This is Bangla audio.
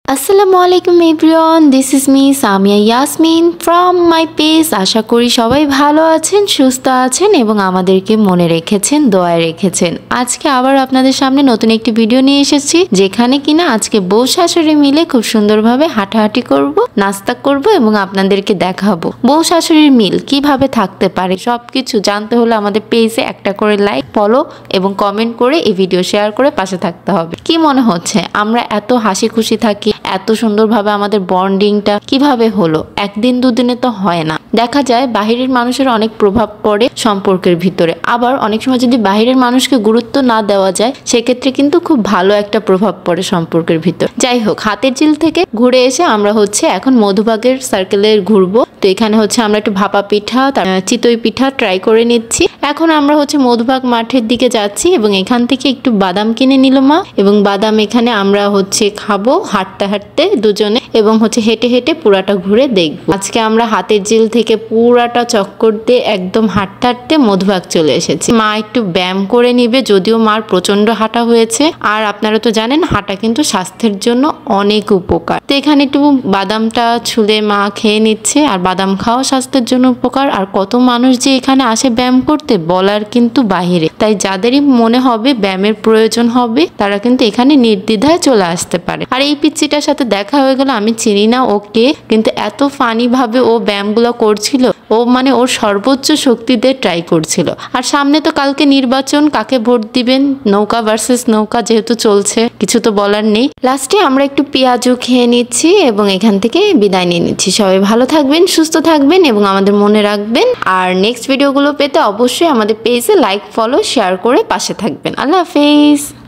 আসসালামু আলাইকুম everyone, this is me Samia Yasmin from my page. আশা করি সবাই ভালো আছেন, সুস্থ আছেন এবং আমাদেরকে মনে রেখেছেন, দোয়ায় রেখেছেন। আজকে আবার আপনাদের সামনে নতুন একটি ভিডিও নিয়ে এসেছি, যেখানে কিনা আজকে বউ শাশুড়ি মিলে খুব সুন্দরভাবে হাঁটাহাঁটি করব, নাস্তা করব এবং আপনাদেরকে দেখাবো বউ শাশুড়ির মিল কিভাবে থাকতে পারে। সবকিছু জানতে হলে আমাদের পেজে একটা করে লাইক, ফলো এবং কমেন্ট করে এই ভিডিও শেয়ার করে পাশে থাকতে হবে। কি মনে হচ্ছে আমরা এত হাসি খুশি থাকি, এত সুন্দরভাবে আমাদের বন্ডিংটা কিভাবে হলো? একদিন দুদিনে তো হয় না। দেখা যায় বাহিরের মানুষের অনেক প্রভাব পড়ে সম্পর্কের ভিতরে, আবার অনেক সময় যদি বাহিরের মানুষকে গুরুত্ব না দেওয়া যায় সেক্ষেত্রে কিন্তু খুব ভালো একটা প্রভাব পড়ে সম্পর্কের ভিতর। যাই হোক, হাতের ঝিল থেকে ঘুরে এসে আমরা এখন মধুবাগের সার্কেলে ঘুরবো। তো এখানে আমরা একটু ভাপা পিঠা, চিতই পিঠা ট্রাই করে নিচ্ছি। এখন আমরা মধুবাগ মাঠের দিকে যাচ্ছি এবং এখান থেকে একটু বাদাম কিনে নিল মা, এবং বাদাম এখানে আমরা খাবো হাঁটতে হাঁটতে দুজনে, এবং হেঁটে হেঁটে পুরাটা ঘুরে দেখবো। আজকে আমরা হাতের ঝিল থেকে পুরাটা চক্কর দিয়ে একদম হাঁটতে হাঁটতে মধুবাগ চলে এসেছি। মা একটু ব্যায়াম করে নিবে, যদিও মার প্রচন্ড হাঁটা হয়েছে। আর আপনারা তো জানেন হাঁটা কিন্তু স্বাস্থ্যের জন্য অনেক উপকার। তো এখানে একটু বাদামটা ছুলে মা খেয়ে নিচ্ছে, আর বাদাম খাওয়া স্বাস্থ্যের জন্য উপকার। আর কত মানুষ যে এখানে আসে ব্যায়াম করতে বলার কিন্তু বাহিরে। তাই যাদেরই মনে হবে ব্যায়ামের প্রয়োজন হবে তারা কিন্তু এখানে নির্দ্বিধায় চলে আসতে পারে। আর এই পিচ্চিটার সাথে দেখা হয়ে গেল, আমি চিনি না ওকে, কিন্তু এত ফানি ভাবে ও ব্যায়ামগুলো করছিল। ও ওর সর্বোচ্চ শক্তি দিয়ে ট্রাই করছিল। আর সামনে তো কালকে নির্বাচন, কাকে ভোট দিবেন? নৌকা ভার্সেস নৌকা যেহেতু চলছে, কিছু তো বলার নেই। লাস্টে আমরা একটু পেঁয়াজও খেয়ে নিচ্ছি এবং এখান থেকে বিদায় নিয়ে নিচ্ছি। সবাই ভালো থাকবেন, সুস্থ থাকবেন এবং আমাদের মনে রাখবেন। আর নেক্সট ভিডিওগুলো পেতে অবশ্যই আমাদের পেজে লাইক, ফলো, শেয়ার করে পাশে থাকবেন। আল্লাহ হাফেজ।